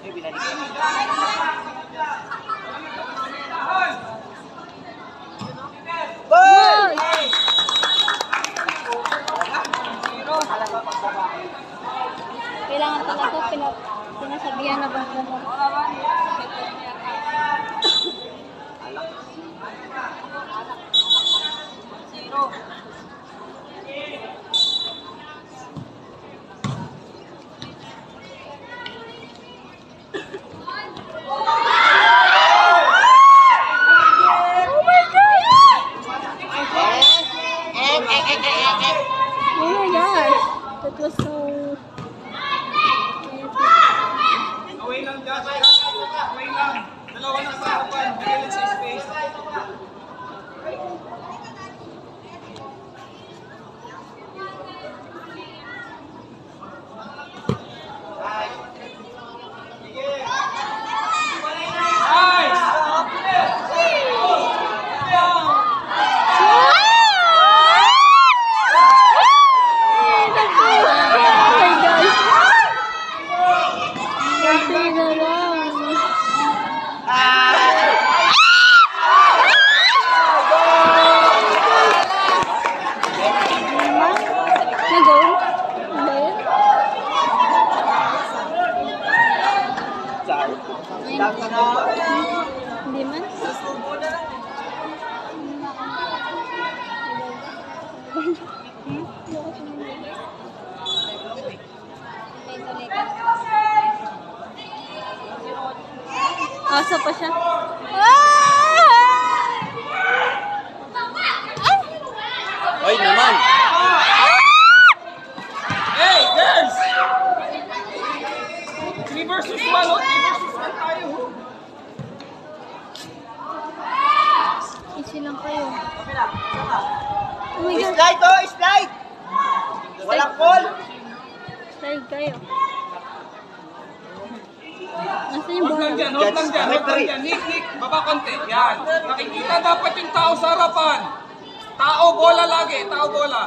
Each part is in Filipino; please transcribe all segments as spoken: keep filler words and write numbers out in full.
Kailangan talaga pina, pinasabihan na ba mo? Zero. That was so... Away lang dyan. Away lang. Dalawa na sa harapan. Magalit sa space. Hindi man. Asa pa siya? Hoy naman! Hey, girls! three versus one, oh. three versus one tayo. Easy lang kayo. Oh my God. Slide oh! Slide! Walang call! Slide kayo. Nasaan yung Hold lang bola? dyan, hold lang dyan, hold lang dyan. Nick, Nick, baba konti. Yan. Nakikita dapat yung tao sa harapan. Tao, bola lagi. Tao, bola.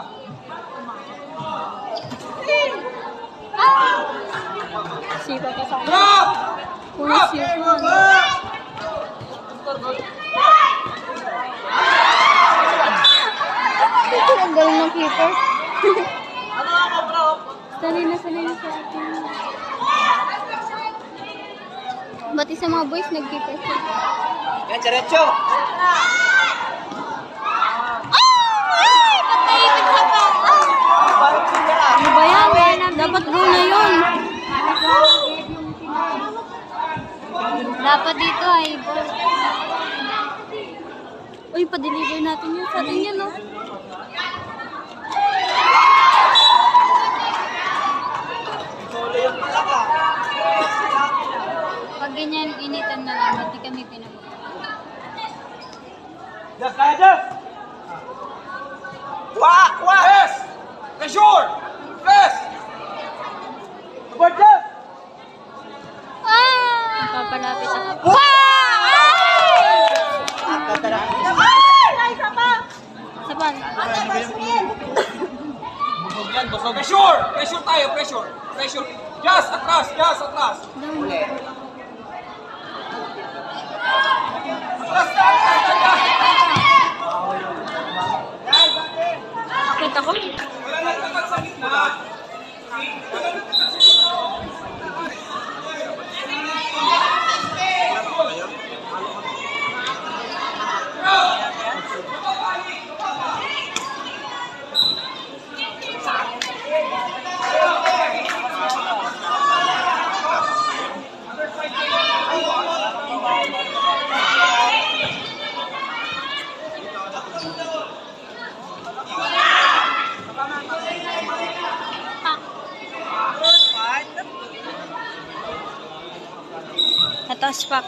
Sipa ka sa akin. Drop! Puro Drop! sipa. Ang galing ng keeper. Sanay na sanay na sa atin. Ba't isa mga boys nag-keeper siya? Yan, diretso! Ay! Patahimik ka pa! Ano ba yan? Dapat goal na yun. Dapat dito ay ball. Uy, pa-deliver natin yun. Sa atin yun, no? Pag ganyan, initan na lang. Hindi kami pinag-uwi. Just, kaya just! Kuha! Kuha! Press! Pressure! Press! Support just! Ah! Napapalapit ako. Wow! Ay! Ay! Saban. Busog yan, busog. Pressure! Pressure tayo, pressure. Pressure. Just, atras, just, atras. Uli. Atras, atras, atras. Kita ko. Wala nang tagal sa gitna. Wala nang tagal sa gitna. Atas pak.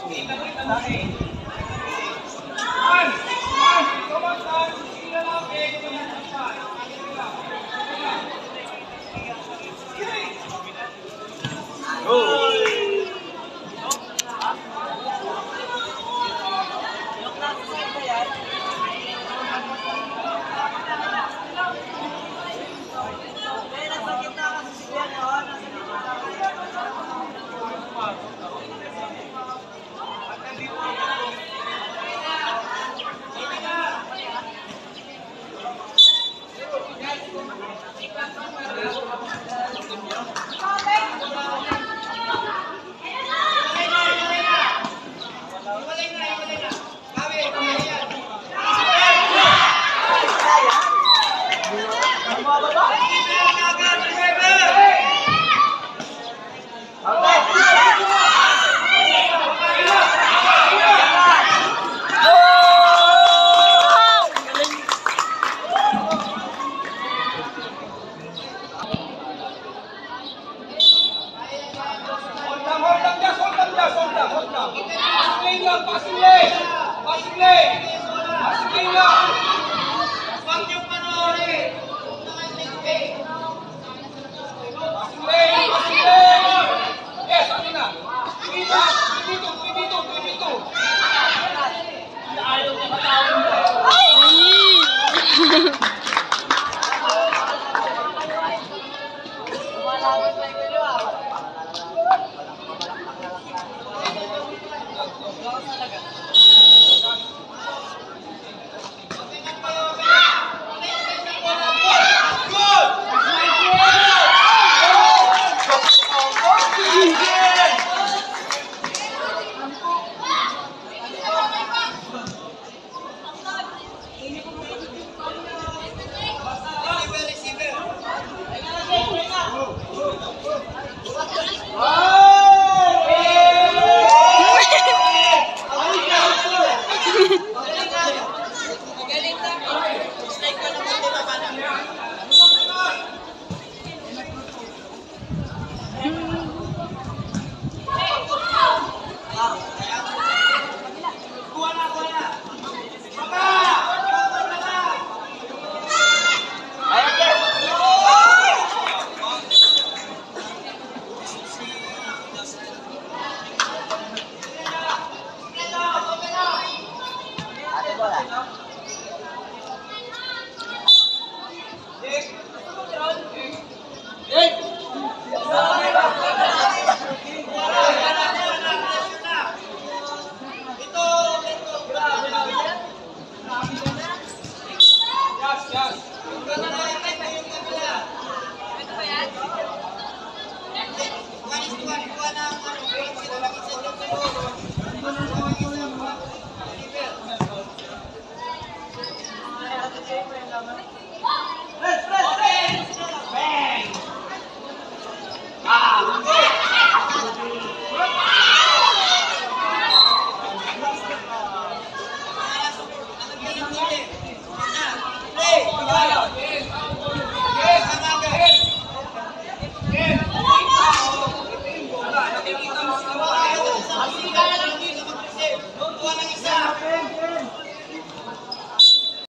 lang, hold lang, hold lang. Passing lane lang, passing lane. Passing lane. Passing lane lang. Wag yung panoorin. Passing lane, passing lane. Yes, akin na. Dito, dito, dito, dito. Ayaw ko matawin mo. Kuha ng